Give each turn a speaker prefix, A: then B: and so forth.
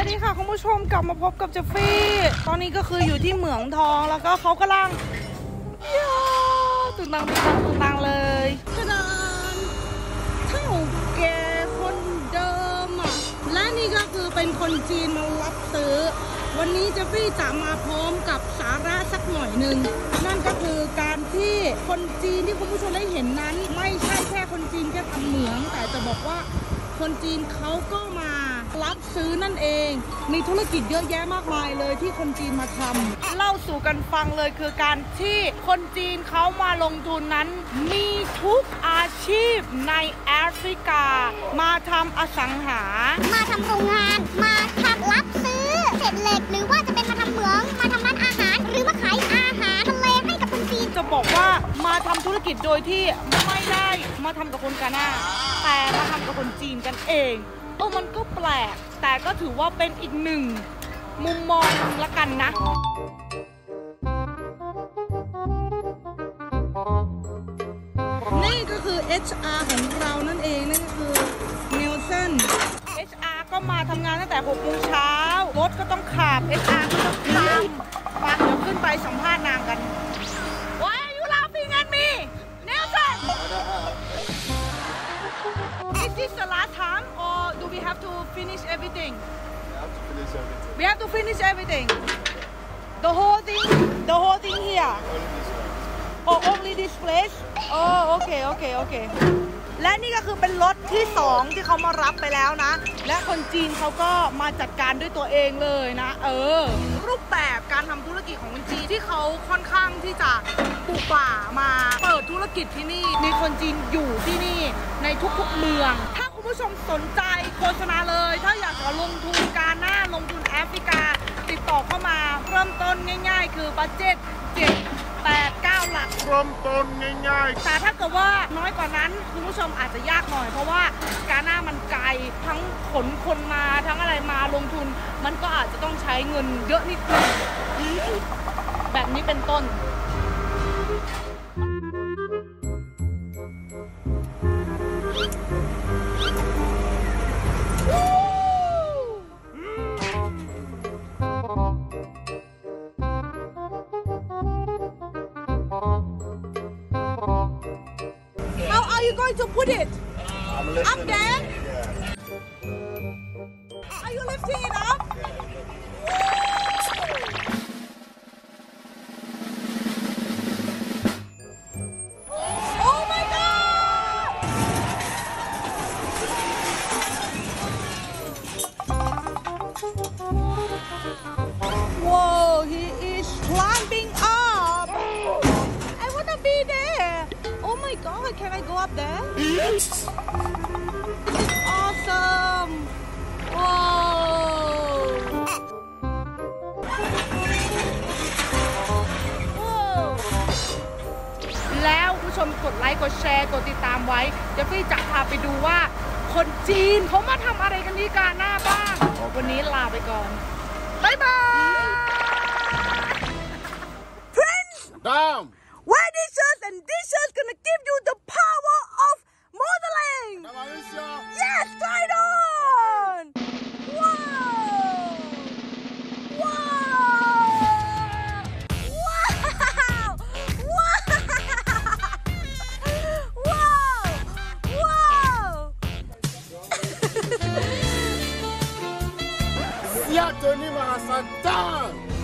A: ดีค่ะคุณผู้ชมกลับมาพบกับเจฟฟี่ตอนนี้ก็คืออยู่ที่เหมืองทองแล้วก็เขากำลังตึงตังเลยกระดานเท่าแก่คนเดิมอ่ะและนี่ก็คือเป็นคนจีนมารับซื้อวันนี้เจฟฟี่จะมาพร้อมกับสาระสักหน่อยหนึ่งนั่นก็คือการที่คนจีนที่คุณผู้ชมได้เห็นนั้นไม่ใช่แค่คนจีนแค่ทำเหมืองแต่จะบอกว่าคนจีนเขาก็มารับซื้อนั่นเองมีธุรกิจเยอะแยะมากมายเลยที่คนจีนมาทำเล่าสู่กันฟังเลยคือการที่คนจีนเขามาลงทุนนั้นมีทุกอาชีพในแอฟริกามาทำอสังหา
B: มาทำโรงงานมาทำรับซื้อเศษเหล็กหรือว่าจะเป็นมาทำเหมืองมาทำร้านอาหารหรือมาขายอาหารทะเลให้กับคนจีน
A: จะบอกว่ามาทำธุรกิจโดยที่ไม่ได้มาทำกับคนกาหน้าแต่มาทำกับคนจีนกันเองมันก็แปลกแต่ก็ถือว่าเป็นอีกหนึ่งมุมมองละกันนะนี่ก็คือ HR ของเรานั่นเองนั่นก็คือเนลสัน HR ก็มาทำงานตั้งแต่6 โมงเช้ารถก็ต้องขับ HR ก็ต้องทำมาเดี๋ยวขึ้นไปสัมภาษณ์นางกัน Why are you laughing at me Nelson Is this the last time or do we have to finish everything? We have to finish everything. The whole thing here. Oh, only this place. Oh, okay. และนี่ก็คือเป็นรถที่2ที่เขามารับไปแล้วนะและคนจีนเขาก็มาจัดการด้วยตัวเองเลยนะรูปแบบการทำธุรกิจของคนจีนที่เขาค่อนข้างที่จะปลูกป่ามาเปิดธุรกิจที่นี่มีคนจีนอยู่ที่นี่ในทุกๆเมืองถ้าคุณผู้ชมสนใจโฆษณาเลยถ้าอยากจะลงทุนกาหน้าลงทุนแอฟริกาติดต่อเข้ามาเริ่มต้นง่ายๆคือบัดเจ็ต7-8-9 หลัก
C: เริ่มต้นง่าย
A: ๆแต่ถ้าเกิดว่าน้อยกว่านั้นคุณผู้ชมอาจจะยากหน่อยเพราะว่ากาหน้ามันไกลทั้งขนคนมาทั้งอะไรมาลงทุนมันก็อาจจะต้องใช้เงินเยอะนิดนึงแบบนี้เป็นต้นAre you going to put it up there? Are you lifting it up? Oh my God! Whoa, he is climbing up. I want to be there.Oh my God, can I go up there? Yes. Awesome. Whoa.แล้วผู้ชมกดไลค์กดแชร์กดติดตามไว้เจฟฟี่จะพาไปดูว่าคนจีนเขามาทำอะไรกันที่กาหน้าบ้างวันนี้ลาไปก่อนบ๊ายบาย Prince Down.Wear this shirt and this shirt's gonna give you the power of modeling. Yes, try it on. Wow.
C: Siap Tony Mahasanta.